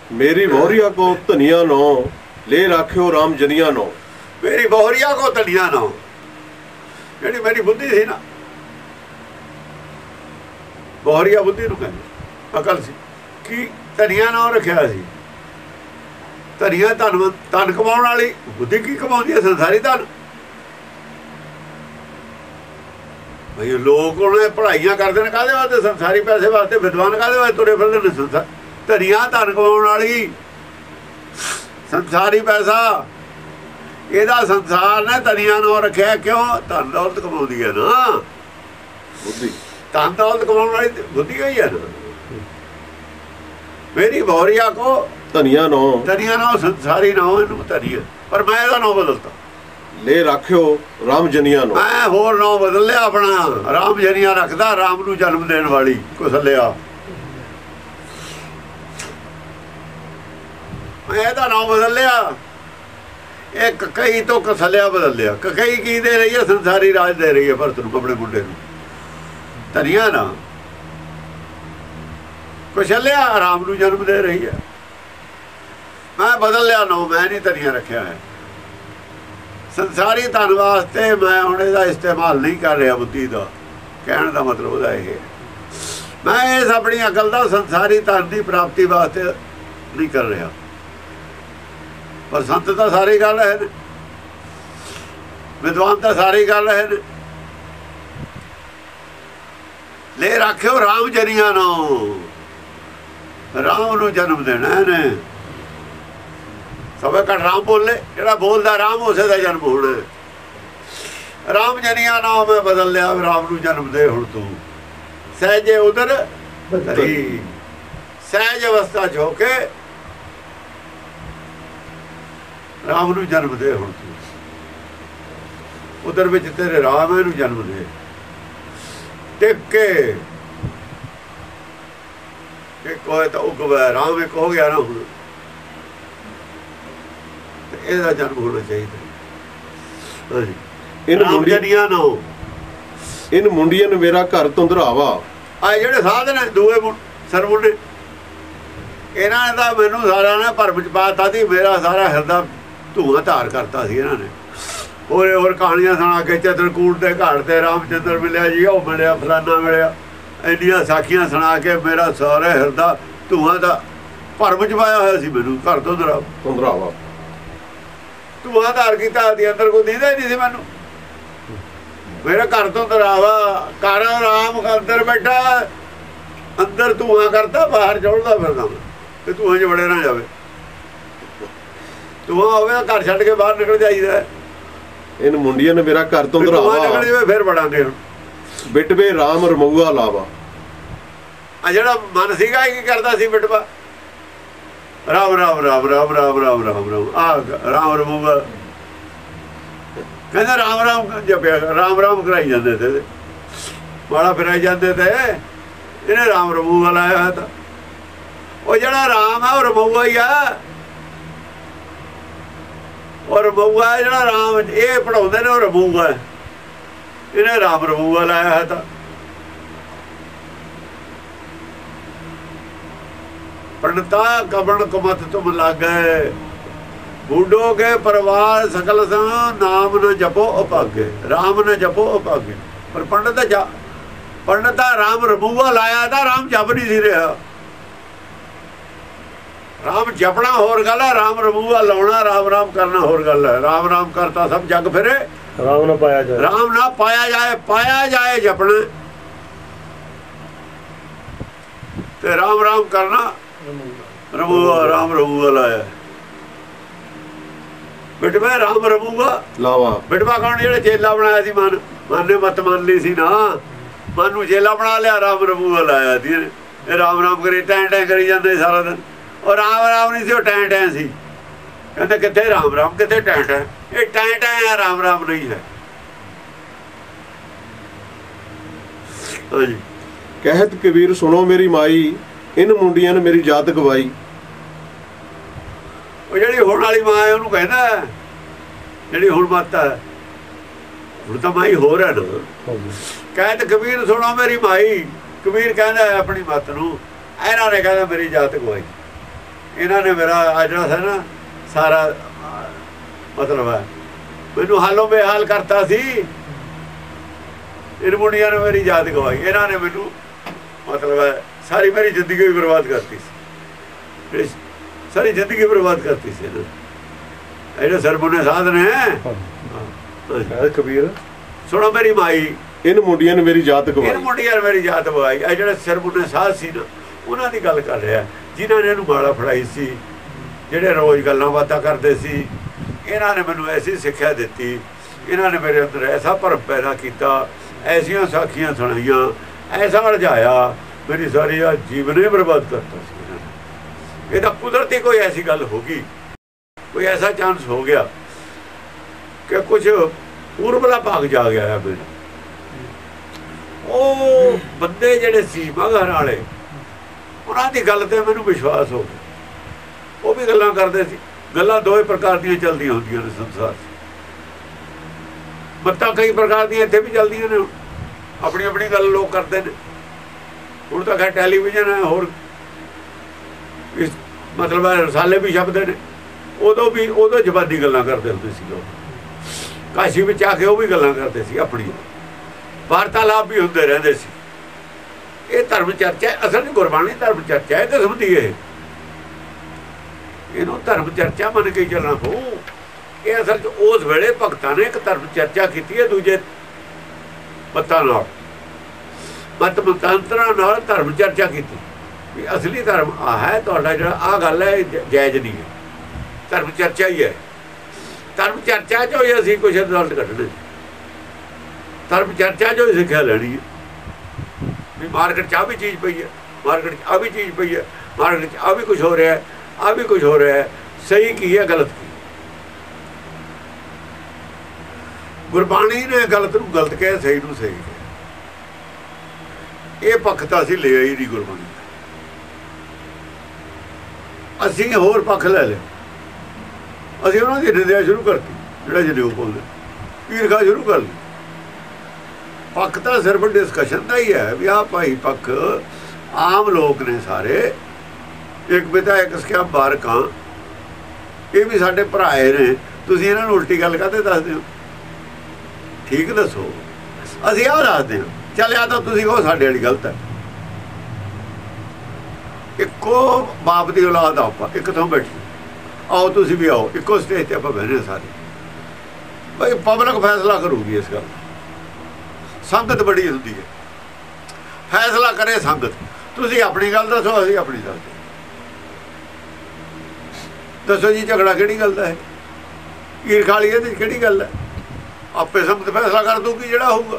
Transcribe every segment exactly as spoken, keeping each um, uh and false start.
मेरी बहुरिया को धनिया नो ले राखियो राम जनिया नो। मेरी बहुरिया को धनिया नो, ਜਿਹੜੀ ਮੇਰੀ ਬੁੱਧੀ ਸੀ ਨਾ, ਬਹੁਰੀਆ ਬੁੱਧੀ ਨੂੰ ਕਹਿੰਦੇ, ਅਕਲ ਸੀ। ਕੀ ਧਨੀਆ ਨਾਂ ਰੱਖਿਆ ਸੀ? ਧਨੀਆ ਧਨ ਧਨ ਕਮਾਉਣ ਵਾਲੀ ਬੁੱਧੀ ਕੀ ਕਮਾਉਂਦੀ ਹੈ? ਸੰਸਾਰੀ ਧਨ। ਬਈ ਲੋਕ ਉਹਨੇ ਪੜ੍ਹਾਈਆਂ ਕਰਦੇ ਨੇ ਕਾਹਦੇ ਵਾਸਤੇ? ਸੰਸਾਰੀ ਪੈਸੇ ਵਾਸਤੇ। ਵਿਦਵਾਨ ਕਾਹਦੇ ਵਾਸਤੇ ਤੁਰੇ ਫਿਰਦੇ ਨੇ? ਸੰਸਾਰ ਧਨੀਆ ਧਨ ਕਮਾਉਣ ਵਾਲੀ, ਸੰਸਾਰੀ ਪੈਸਾ। ਇਹਦਾ ਸੰਸਾਰ ਨੇ ਧਨੀਆ ਨਾਂ ਰੱਖਿਆ ਕਿਉਂ? ਧਨ ਦੌਲਤ ਕਮਾਉਂਦੀ ਹੈ ਨਾ ਬੁੱਧੀ। ਧਨ ਦੌਲਤ ਕਮਾਉਣ ਵਾਲੀ ਬੁੱਧੀ ਹੋਈ ਹੈ ਨਾ। ਮੇਰੀ ਬਹੁਰੀਆ ਕੋ ਧਨੀਆ नो, ਧਨੀਆ नो ਸੰਸਾਰੀ ਨਾਂ ਇਹਨੂੰ ਧਨੀਆ, ਪਰ ਮੈਂ ਇਹਦਾ ਨਾਂ ਬਦਲਤਾ। ले राखियो राम जनिया नो। मैं होर ਨਾਂ बदल लिया अपना, राम जनिया रखदा, राम नूं जन्म देने वाली कुसलिया। मैं ਇਹਦਾ ਨਾਂ बदल लिया। एक कई तो कसलिया बदल लिया। कई की दे रही है? संसारी राज दे रही है भरत नूं, अपने मुंडे नूं। धनिया ना कुशलिया राम नूं जन्म दे रही है। मैं बदल लिया ਨਾਂ, मैं नहीं धनिया रखा है। संसारी धन वास्ते मैं हुण इहदा इस्तेमाल नहीं कर रहा बुद्धि का। कहने का मतलब ਉਹਦਾ ਇਹ है, मैं इस अपनी अकल का संसारी धन की प्राप्ति वास्ते नहीं कर रहा। पर संत तो सारे कर रहे हैं, विद्वान तो सारे कर रहे हैं। ले राखियो राम जनिया नो, राम नूं जन्म देना है। सवे घट राम बोले, ਜਿਹੜਾ बोलता राम उसे का जन्म होना। राम जनिया नो मैं बदल लिया, राम नूं जन्म दे हुण तू। सहजे उधर धरी, सहज अवस्था च होके राम नूं जन्म दे हुण तू। उधर विच तेरे राम है, नूं जन्म दे। टिक के एक होए तो उगवा, राम एक हो गया ना हुण, ਇਹਦਾ ਜਨਮ ਹੋਣਾ ਚਾਹੀਦਾ। इन मुंडिया नो, इन मुंडिया ने मेरा घर धुंधरावा। आ ਜਿਹੜੇ ਸਾਧ ਨੇ ਦੂਏ ਸਰਮੁੰਡੇ, ਇਹਨਾਂ ਨੇ ਤਾਂ ਮੈਨੂੰ ਸਾਰਿਆਂ ਨੇ ਭਰਮ ਚ ਪਾਤਾ ਸੀ। ਮੇਰਾ ਸਾਰਾ ਹਿਰਦਾ ਧੂਆਂ ਧਾਰ ਕਰਤਾ ਸੀ ਇਹਨਾਂ ਨੇ। ਹੋਰ ਹੋਰ ਕਹਾਣੀਆਂ ਸੁਣਾ ਕੇ ਚਿੱਤਰਕੂਟ ਦੇ ਘਾਟ ਤੇ ਰਾਮਚੰਦਰ ਮਿਲਿਆ ਜੀ, ਉਹ ਮਿਲਿਆ, ਫਲਾਨਾ ਮਿਲਿਆ, ਇੰਨੀਆਂ ਸਾਖੀਆਂ ਸੁਣਾ ਕੇ ਮੇਰਾ ਸਾਰਾ ਹਿਰਦਾ ਧੂਆਂ ਦਾ ਭਰਮ ਚ ਪਾਇਆ ਹੋਇਆ ਸੀ। ਮੈਨੂੰ ਘਰ ਧੁੰਧਰਾ ਧੁੰਧਰਾਵਾ ਧੂਆਂ ਧਾਰ ਕੀਤਾ ਸੀ। ਅੰਦਰ ਕੋਈ ਦਿਖਦਾ ਹੀ ਨਹੀਂ ਸੀ ਮੈਨੂੰ। ਮੇਰਾ ਘਰ ਧੁੰਧਰਾਵਾ, ਘਰ ਰਾਮ ਅੰਦਰ ਬੈਠਾ, ਅੰਦਰ ਧੂਆਂ ਕਰਤਾ, ਬਾਹਰ ਚੌੜਦਾ ਫਿਰਦਾ ਤੇ ਧੂਆਂ 'ਚ ਵੜੇ ਨਾ ਜਾਵੇ। ਧੂਆਂ ਹੋਵੇ ਤਾਂ ਘਰ ਛੱਡ ਕੇ ਬਾਹਰ ਨਿਕਲ ਜਾਈਦਾ। इन मुंडिया ने मेरा घर धुंधरावा, ਨਿਕਲ ਜਾਵੇ ਫਿਰ ਵੜਾਂਗੇ। ਹੁਣ ਬਿਟਵੇ ਰਾਮ ਰਮਊਆ ਲਾਵਾ। ਆ ਜਿਹੜਾ ਮਨ ਸੀਗਾ ਕੀ ਕਰਦਾ ਸੀ? ਬਿਟਵਾ ਰਾਮ ਰਾਮ ਰਾਮ ਰਾਮ ਰਾਮ ਰਾਮ ਰਾਮ ਰਾਮ ਆ ਰਾਮ ਰਮਊਆ ਕਹਿੰਦਾ। ਰਾਮ ਰਾਮ ਜਪਿਆ, ਰਾਮ ਰਾਮ ਕਰਾਈ ਜਾਂਦੇ ਤੇ ਮਾੜਾ ਫਿਰਾਈ ਜਾਂਦੇ ਤੇ ਇਹਨੇ ਰਾਮ ਰਮਊਆ ਲਾਇਆ ਹੋਇਆ। ਤਾਂ ਉਹ ਜਿਹੜਾ ਰਾਮ ਆ ਉਹ ਰਮਊਆ ਹੀ ਆ। ਉਹ ਰਮਊਆ ਜਿਹੜਾ ਰਾਮ ਇਹ ਪੜਾਉਂਦੇ ਨੇ, ਉਹ ਰਮਊਆ। ਇਹਨੇ ਰਾਮ ਰਮਊਆ ਲਾਇਆ ਹੋਇਆ। ਤਾਂ पंडिता कबण कुमत तुम लागे, बूढ़ोगे परवार सकल संग, नाम न जपो अभागे। राम न जपो अभागे। पर पंडित जा पंडिता राम रमूआ लाया था, राम जप नहीं सी रहा। राम जपना होर गल है, राम रमूआ लाउना, राम राम करना होर गल है। राम राम करता सब जग फिरे, राम ना पाया जाए, राम ना पाया जाए। पाया जाए जपना ते राम राम करना। रमूआ राम रमूआ लाया। बिटवा राम रमूआ लावा। बिटवा कौन? जेड़ा चेला बनाया सी मन, मन ने मत मान ली सी ना, मन नूं चेला बना लिया, राम रमूआ लाया सी। ये राम राम करी टैं टैं करी जाते सारा दिन। और राम राम नहीं सी, वो टैं टैं सी। कहते कितने राम राम, कितने टैं टैं। ये टैं टैं है, राम राम नहीं है। हाँ जी। कहत कबीर सुनो मेरी माई, इन मुंडिया ने मेरी जात गवाई। ਉਹ ਜਿਹੜੀ ਹੁਣ ਵਾਲੀ ਮਾਂ ਹੈ ਉਹਨੂੰ ਕਹਿੰਦਾ, ਜਿਹੜੀ ਹੁਣ ਮੱਤ ਹੈ, ਹੁਣ ਤਾਂ ਮਾਈ ਹੋਰ ਹੈ ਨਾ। ਕਹਿਤ ਕਬੀਰ ਸੁਣੋ ਮੇਰੀ ਮਾਈ। ਕਬੀਰ ਕਹਿੰਦਾ ਆਪਣੀ ਮੱਤ ਨੂੰ, ਇਹਨਾਂ ਨੇ ਕਹਿੰਦਾ ਮੇਰੀ ਜਾਤ ਗਵਾਈ। ਇਹਨਾਂ ਨੇ ਮੇਰਾ ਆ ਜਿਹੜਾ ਸੀ ਨਾ ਸਾਰਾ ਮਤਲਬ ਹੈ ਮੈਨੂੰ ਹਾਲੋਂ ਬੇਹਾਲ ਕਰਤਾ ਸੀ। ਇਹਨਾਂ ਮੁੰਡਿਆਂ ਨੇ ਮੇਰੀ ਯਾਦ ਗਵਾਈ, ਇਹਨਾਂ ਨੇ ਮੈਨੂੰ ਮਤਲਬ ਹੈ ਸਾਰੀ ਮੇਰੀ ਜ਼ਿੰਦਗੀ ਵੀ ਬਰਬਾਦ ਕਰਤੀ ਸੀ, ਸਾਰੀ ਜ਼ਿੰਦਗੀ ਬਰਬਾਦ ਕਰਤੀ ਸੀ ਇਹਨਾਂ ਇਹਦੇ ਸਰਬੁਨੇ ਸਾਧ ਨੇ। ਕਬੀਰ ਸੁਣੋ ਮੇਰੀ ਮਾਈ, ਇਹਨਾਂ ਮੁੰਡਿਆਂ ਨੇ ਮੇਰੀ ਜਾਤ ਗਵਾਈ, ਇਹਨਾਂ ਮੁੰਡਿਆਂ ਨੇ ਮੇਰੀ ਜਾਤ ਗਵਾਈ। ਇਹ ਜਿਹੜੇ ਸਰਬੁਨੇ ਸਾਧ ਸੀ ਨਾ ਉਹਨਾਂ ਦੀ ਗੱਲ ਕਰ ਰਿਹਾ, ਜਿਨ੍ਹਾਂ ਨੇ ਇਹਨੂੰ ਮਾਲਾ ਫੜਾਈ ਸੀ, ਜਿਹੜੇ ਰੋਜ਼ ਗੱਲਾਂ ਬਾਤਾਂ ਕਰਦੇ ਸੀ। ਇਹਨਾਂ ਨੇ ਮੈਨੂੰ ਐਸੀ ਸਿੱਖਿਆ ਦਿੱਤੀ, ਇਹਨਾਂ ਨੇ ਮੇਰੇ ਅੰਦਰ ਐਸਾ ਭਰਮ ਪੈਦਾ ਕੀਤਾ, ਐਸੀਆਂ ਸਾਖੀਆਂ ਸੁਣਾਈਆਂ, ਐਸਾ ਉਲਝਾਇਆ, ਮੇਰੀ ਸਾਰੀ ਆ ਜੀਵਨ ਹੀ ਬਰਬਾਦ ਕਰਤਾ ਸੀ ਇਹਨਾਂ ਨੇ। ਇਹਦਾ ਕੁਦਰਤੀ ਕੋਈ ਐਸੀ ਗੱਲ ਹੋ ਗਈ, ਕੋਈ ਐਸਾ ਚਾਂਸ ਹੋ ਗਿਆ ਕਿ ਕੁਝ ਪੂਰਬਲਾ ਭਾਗ ਜਾ ਗਿਆ ਹੈ ਮੇਰੇ। ਉਹ ਬੰਦੇ ਜਿਹੜੇ ਸੀ ਮਗਰ ਵਾਲੇ, ਉਹਨਾਂ ਦੀ ਗੱਲ ਤੇ ਮੈਨੂੰ ਵਿਸ਼ਵਾਸ ਹੋ ਗਿਆ। ਉਹ ਵੀ ਗੱਲਾਂ ਕਰਦੇ ਸੀ, ਗੱਲਾਂ ਦੋਵੇਂ ਪ੍ਰਕਾਰ ਦੀਆਂ ਚੱਲਦੀਆਂ ਹੁੰਦੀਆਂ ਨੇ ਸੰਸਾਰ 'ਚ। ਮੱਤਾਂ ਕਈ ਪ੍ਰਕਾਰ ਦੀਆਂ ਇੱਥੇ ਵੀ ਚੱਲਦੀਆਂ ਨੇ, ਆਪਣੀ ਆਪਣੀ ਗੱਲ ਲੋਕ ਕਰਦੇ ਨੇ। ਹੁਣ ਤਾਂ ਖੈਰ ਟੈਲੀਵਿਜ਼ਨ ਹੈ, ਹੋਰ ਇਸ ਮਤਲਬ ਰਸਾਲੇ ਵੀ ਛਪਦੇ ਨੇ। ਉਦੋਂ ਵੀ ਉਦੋਂ ਜ਼ਬਾਨੀ ਗੱਲਾਂ ਕਰਦੇ ਹੁੰਦੇ ਸੀ ਲੋਕ, ਕਾਸ਼ੀ ਵਿੱਚ ਆ ਕੇ ਉਹ ਵੀ ਗੱਲਾਂ ਕਰਦੇ ਸੀ, ਆਪਣੀ ਵਾਰਤਾਲਾਪ ਵੀ ਹੁੰਦੇ ਰਹਿੰਦੇ ਸੀ। ਇਹ ਧਰਮ ਚਰਚਾ ਅਸਲ ਵਿੱਚ ਗੁਰਬਾਣੀ ਧਰਮ ਚਰਚਾ ਹੈ ਕਿਸਮ ਦੀ। ਇਹ ਇਹਨੂੰ ਧਰਮ ਚਰਚਾ ਮੰਨ ਕੇ ਚੱਲਣਾ ਪਊ। ਇਹ ਅਸਲ 'ਚ ਉਸ ਵੇਲੇ ਭਗਤਾਂ ਨੇ ਇੱਕ ਧਰਮ ਚਰਚਾ ਕੀਤੀ ਹੈ ਦੂਜੇ ਮਤਾਂ ਨਾਲ, ਮਤ ਮਤਾਂਤਰਾਂ ਨਾਲ ਧਰਮ ਚਰਚਾ ਕੀਤੀ ਵੀ ਅਸਲੀ ਧਰਮ ਆ ਹੈ ਤੁਹਾਡਾ, ਜਿਹੜਾ ਆਹ ਗੱਲ ਹੈ ਜਾਇਜ਼ ਨਹੀਂ ਹੈ। ਧਰਮ ਚਰਚਾ ਹੀ ਹੈ। ਧਰਮ ਚਰਚਾ 'ਚੋਂ ਹੀ ਅਸੀਂ ਕੁਛ ਰਿਜ਼ਲਟ ਕੱਢਣੇ, ਧਰਮ ਚਰਚਾ 'ਚੋਂ ਹੀ ਸਿੱਖਿਆ ਲੈਣੀ ਹੈ ਵੀ ਮਾਰਕੀਟ 'ਚ ਆਹ ਵੀ ਚੀਜ਼ ਪਈ ਹੈ, ਮਾਰਕੀਟ 'ਚ ਆਹ ਵੀ ਚੀਜ਼ ਪਈ ਹੈ, ਮਾਰਕੀਟ 'ਚ ਆਹ ਵੀ ਕੁਛ ਹੋ ਰਿਹਾ, ਆਹ ਵੀ ਕੁਛ ਹੋ ਰਿਹਾ, ਸਹੀ ਕੀ ਹੈ ਗਲਤ ਕੀ। ਗੁਰਬਾਣੀ ਨੇ ਗਲਤ ਨੂੰ ਗਲਤ ਕਿਹਾ, ਸਹੀ ਨੂੰ ਸਹੀ ਕਿਹਾ। ਇਹ ਪੱਖ ਤਾਂ ਅਸੀਂ ਲਿਆ ਹੀ ਨਹੀਂ ਗੁਰਬਾਣੀ, ਅਸੀਂ ਹੋਰ ਪੱਖ ਲੈ ਲਿਆ। ਅਸੀਂ ਉਹਨਾਂ ਦੀ ਨਿੰਦਿਆ ਸ਼ੁਰੂ ਕਰਤੀ, ਜਿਹੜਾ ਜਨੇਊ ਬੋਲਦੇ ਈਰਖਾ ਸ਼ੁਰੂ ਕਰ ਲਈ। ਪੱਖ ਤਾਂ ਸਿਰਫ ਡਿਸਕਸ਼ਨ ਦਾ ਹੀ ਹੈ ਵੀ ਆਹ ਭਾਈ ਪੱਖ ਆਮ ਲੋਕ ਨੇ ਸਾਰੇ, ਇੱਕ ਪਿਤਾ ਇੱਕ ਸਕਿਆ ਬਾਰਕਾਂ, ਇਹ ਵੀ ਸਾਡੇ ਭਰਾਏ ਨੇ। ਤੁਸੀਂ ਇਹਨਾਂ ਨੂੰ ਉਲਟੀ ਗੱਲ ਕਾਹਤੇ ਦੱਸਦੇ ਹੋ? ਠੀਕ ਦੱਸੋ, ਅਸੀਂ ਆਹ ਦੱਸਦੇ ਹਾਂ। ਚੱਲ ਆ ਤਾਂ ਤੁਸੀਂ ਕਹੋ ਸਾਡੇ ਵਾਲੀ ਗਲਤ ਹੈ। ਇੱਕੋ ਬਾਪ ਦੀ ਔਲਾਦ ਆਪਾਂ ਇੱਕ ਥਾਂ ਬੈਠੀ, ਆਓ ਤੁਸੀਂ ਵੀ ਆਓ, ਇੱਕੋ ਸਟੇਜ 'ਤੇ ਆਪਾਂ ਬਹਿਨੇ ਸਾਰੇ। ਭਾਈ ਪਬਲਿਕ ਫੈਸਲਾ ਕਰੂਗੀ ਇਸ ਗੱਲ, ਸੰਗਤ ਬੜੀ ਹੁੰਦੀ ਹੈ, ਫੈਸਲਾ ਕਰੇ ਸੰਗਤ। ਤੁਸੀਂ ਆਪਣੀ ਗੱਲ ਦੱਸੋ, ਅਸੀਂ ਆਪਣੀ ਗੱਲ ਦੱਸੋ ਜੀ। ਝਗੜਾ ਕਿਹੜੀ ਗੱਲ ਦਾ ਹੈ? ਈਰਖਾ ਵਾਲੀ ਇਹਦੇ 'ਚ ਕਿਹੜੀ ਗੱਲ ਹੈ? ਆਪੇ ਸੰਗਤ ਫੈਸਲਾ ਕਰ ਦੂਗੀ ਜਿਹੜਾ ਹੋਊਗਾ।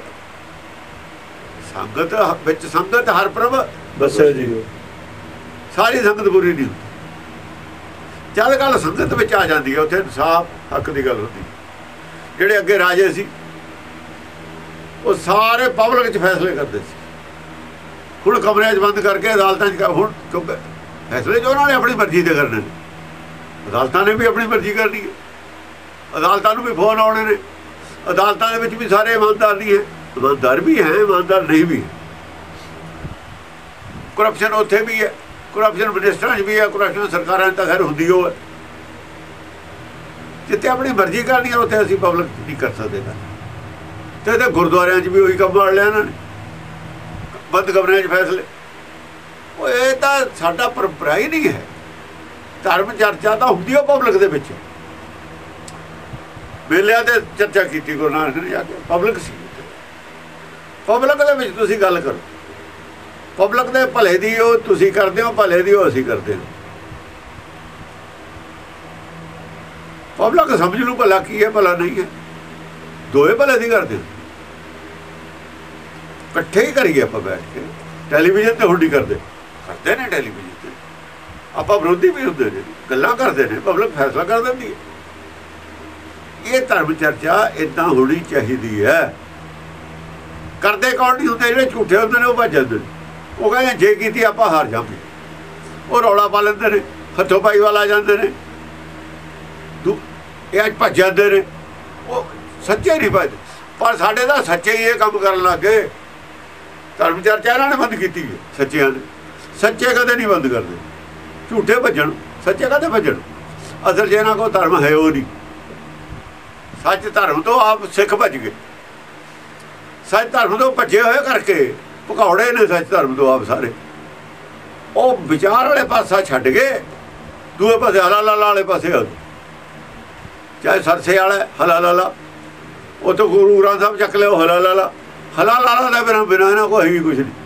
ਸੰਗਤ ਵਿੱਚ ਸੰਗਤ ਹਰ ਪ੍ਰਭ ਦੱਸਿਆ ਜੀ, ਸਾਰੀ ਸੰਗਤ ਬੁਰੀ ਨਹੀਂ ਹੁੰਦੀ। ਜਦ ਗੱਲ ਸੰਗਤ ਵਿੱਚ ਆ ਜਾਂਦੀ ਹੈ, ਉੱਥੇ ਇਨਸਾਫ ਹੱਕ ਦੀ ਗੱਲ ਹੁੰਦੀ। ਜਿਹੜੇ ਅੱਗੇ ਰਾਜੇ ਸੀ ਉਹ ਸਾਰੇ ਪਬਲਿਕ 'ਚ ਫੈਸਲੇ ਕਰਦੇ ਸੀ। ਹੁਣ ਕਮਰਿਆਂ 'ਚ ਬੰਦ ਕਰਕੇ ਅਦਾਲਤਾਂ 'ਚ ਹੁਣ ਕਿਉਂਕਿ ਫੈਸਲੇ ਜੋ ਉਹਨਾਂ ਨੇ ਆਪਣੀ ਮਰਜ਼ੀ ਦੇ ਕਰਨੇ ਨੇ, ਅਦਾਲਤਾਂ ਨੇ ਵੀ ਆਪਣੀ ਮਰਜ਼ੀ ਕਰਨੀ ਹੈ। ਅਦਾਲਤਾਂ ਨੂੰ ਵੀ ਫੋਨ ਆਉਣੇ ਨੇ। ਅਦਾਲਤਾਂ ਦੇ ਵਿੱਚ ਵੀ ਸਾਰੇ ਇਮਾਨਦਾਰ ਨਹੀਂ ਹੈ, ਇਮਾਨਦਾਰ ਵੀ ਹੈ, ਇਮਾਨਦਾਰ ਨਹੀਂ ਵੀ ਹੈ। ਕਰਪਸ਼ਨ ਉੱਥੇ ਵੀ ਹੈ, ਕਰਪਸ਼ਨ ਮਿਨਿਸਟਰਾਂ 'ਚ ਵੀ ਹੈ, ਕਰਪਸ਼ਨ ਸਰਕਾਰਾਂ 'ਚ ਤਾਂ ਖੈਰ ਹੁੰਦੀ ਉਹ ਹੈ। ਜਿੱਥੇ ਆਪਣੀ ਮਰਜ਼ੀ ਕਰਨੀ ਹੈ ਉੱਥੇ ਅਸੀਂ ਪਬਲਿਕ ਨਹੀਂ ਕਰ ਸਕਦੇ। ਤੇ ਇਹਦੇ ਗੁਰਦੁਆਰਿਆਂ 'ਚ ਵੀ ਉਹੀ ਕੰਮ ਵਾੜ ਲਿਆ ਇਹਨਾਂ ਨੇ, ਬੰਦ ਕਮਰਿਆਂ 'ਚ ਫੈਸਲੇ। ਉਹ ਇਹ ਤਾਂ ਸਾਡਾ ਪਰੰਪਰਾ ਹੀ ਨਹੀਂ ਹੈ। ਧਰਮ ਚਰਚਾ ਤਾਂ ਹੁੰਦੀ ਉਹ ਪਬਲਿਕ ਦੇ ਵਿੱਚ। ਮੇਲਿਆਂ ਤੇ ਚਰਚਾ ਕੀਤੀ ਗੁਰੂ ਨਾਨਕ ਨੇ ਜਾ ਕੇ, ਪਬਲਿਕ ਸੀ। ਪਬਲਿਕ ਦੇ ਵਿੱਚ ਤੁਸੀਂ ਗੱਲ ਕਰੋ, ਪਬਲਿਕ ਦੇ ਭਲੇ ਦੀ ਉਹ ਤੁਸੀਂ ਕਰਦੇ ਹੋ, ਭਲੇ ਦੀ ਉਹ ਅਸੀਂ ਕਰਦੇ ਹਾਂ। ਪਬਲਿਕ ਸਮਝ ਲੂ ਭਲਾ ਕੀ ਹੈ, ਭਲਾ ਨਹੀਂ ਹੈ, ਦੋਏ ਭਲੇ ਦੀ ਕਰਦੇ। ਇਕੱਠੇ ਹੀ ਕਰੀਏ ਆਪਾਂ ਬੈਠ ਕੇ। ਟੈਲੀਵਿਜ਼ਨ ਤੇ ਹੁਣ ਨਹੀਂ ਕਰਦੇ, ਕਰਦੇ ਨੇ ਟੈਲੀਵਿਜ਼ਨ ਤੇ। ਆਪਾਂ ਵਿਰੋਧੀ ਵੀ ਹੁੰਦੇ ਨੇ, ਗੱਲਾਂ ਕਰਦੇ ਨੇ, ਪਬਲਿਕ ਫੈਸਲਾ ਕਰ ਦਿੰਦੀ ਹੈ। ਇਹ ਧਰਮ ਚਰਚਾ ਏਦਾਂ ਹੋਣੀ ਚਾਹੀਦੀ ਹੈ। ਕਰਦੇ ਕੌਣ ਨਹੀਂ ਹੁੰਦੇ? ਜਿਹੜੇ ਝੂਠੇ ਹੁੰਦੇ ਨੇ ਉਹ ਭੱਜ ਜਾਂਦੇ ਨੇ। ਉਹ ਕਹਿੰਦੇ ਜੇ ਕੀਤੀ ਆਪਾਂ ਹਾਰ ਜਾਵਾਂਗੇ। ਉਹ ਰੌਲਾ ਪਾ ਲੈਂਦੇ ਨੇ, ਹੱਥੋਂ ਪਾਈ ਵਾਲਾ ਆ ਜਾਂਦੇ ਨੇ, ਇਹ ਅੱਜ ਭੱਜ ਜਾਂਦੇ ਨੇ। ਉਹ ਸੱਚੇ ਨਹੀਂ ਭੱਜਦੇ, ਪਰ ਸਾਡੇ ਤਾਂ ਸੱਚੇ ਹੀ ਇਹ ਕੰਮ ਕਰਨ ਲੱਗ ਗਏ। ਧਰਮ ਚਰਚਾ ਇਹਨਾਂ ਨੇ ਬੰਦ ਕੀਤੀ ਹੈ, ਸੱਚਿਆਂ ਨੇ। ਸੱਚੇ ਕਦੇ ਨਹੀਂ ਬੰਦ ਕਰਦੇ। ਝੂਠੇ ਭੱਜਣ, ਸੱਚੇ ਕਾਹਦੇ ਭੱਜਣ। ਅਸਲ 'ਚ ਇਹਨਾਂ ਕੋਲ ਧਰਮ ਹੈ ਉਹ ਨਹੀਂ। ਸੱਚ ਧਰਮ ਤੋਂ ਆਪ ਸਿੱਖ ਭੱਜ ਗਏ। ਸੱਚ ਧਰਮ ਤੋਂ ਭੱਜੇ ਹੋਏ ਕਰਕੇ ਭਗੌੜੇ ਨੇ ਸੱਚ ਧਰਮ ਤੋਂ ਆਪ ਸਾਰੇ। ਉਹ ਵਿਚਾਰ ਵਾਲੇ ਪਾਸਾ ਛੱਡ ਗਏ, ਦੂਏ ਪਾਸੇ ਹਲਾਲ ਵਾਲੇ ਪਾਸੇ ਆ। ਚਾਹੇ ਸਰਸੇ ਵਾਲਾ ਹਲਾਲ ਵਾਲਾ, ਉਹ ਤੋਂ ਗੁਰੂ ਗ੍ਰੰਥ ਸਾਹਿਬ ਚੱਕ ਲਿਓ ਹਲਾਲ ਵਾਲਾ। ਹਲਾਲ ਵਾਲਾ ਦਾ ਬਿਨਾਂ ਬਿਨਾਂ ਇਹਨਾਂ ਕੋਈ ਵੀ ਕੁਛ ਨਹੀਂ।